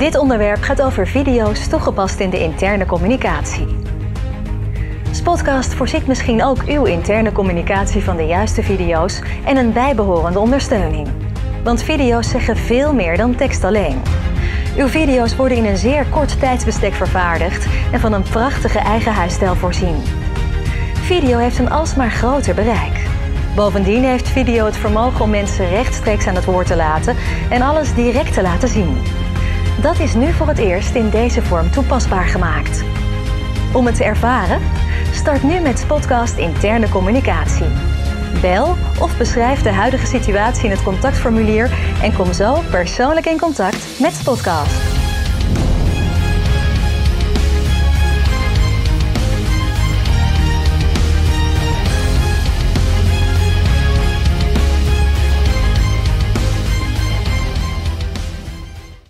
Dit onderwerp gaat over video's toegepast in de interne communicatie. Spotcast voorziet misschien ook uw interne communicatie van de juiste video's en een bijbehorende ondersteuning. Want video's zeggen veel meer dan tekst alleen. Uw video's worden in een zeer kort tijdsbestek vervaardigd en van een prachtige eigen huisstijl voorzien. Video heeft een alsmaar groter bereik. Bovendien heeft video het vermogen om mensen rechtstreeks aan het woord te laten en alles direct te laten zien. Dat is nu voor het eerst in deze vorm toepasbaar gemaakt. Om het te ervaren? Start nu met Spotcast interne communicatie. Bel of beschrijf de huidige situatie in het contactformulier en kom zo persoonlijk in contact met Spotcast.